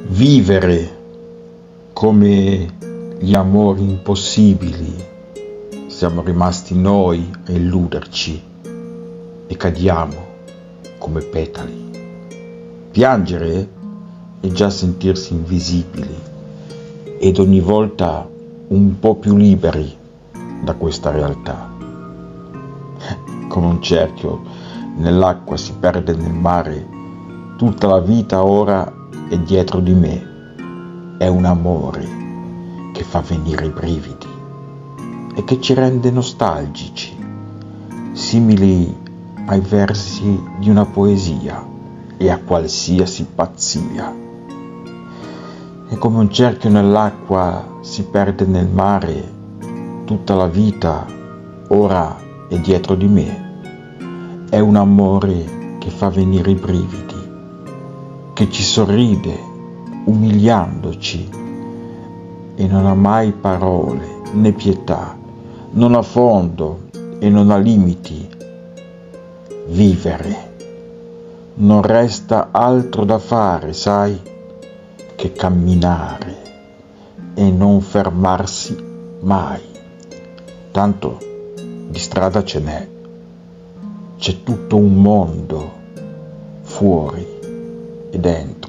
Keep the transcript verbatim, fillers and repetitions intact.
Vivere come gli amori impossibili, siamo rimasti noi a illuderci e cadiamo come petali. Piangere è già sentirsi invisibili ed ogni volta un po' più liberi da questa realtà. Come un cerchio nell'acqua si perde nel mare, tutta la vita ora è dietro di me. È un amore che fa venire i brividi e che ci rende nostalgici, simili ai versi di una poesia e a qualsiasi pazzia. E come un cerchio nell'acqua si perde nel mare, tutta la vita ora è dietro di me. È un amore che fa venire i brividi, che ci sorride umiliandoci e non ha mai parole né pietà, non ha fondo e non ha limiti. Vivere. Non resta altro da fare, sai, che camminare e non fermarsi mai. Tanto di strada ce n'è, c'è tutto un mondo fuori e dentro.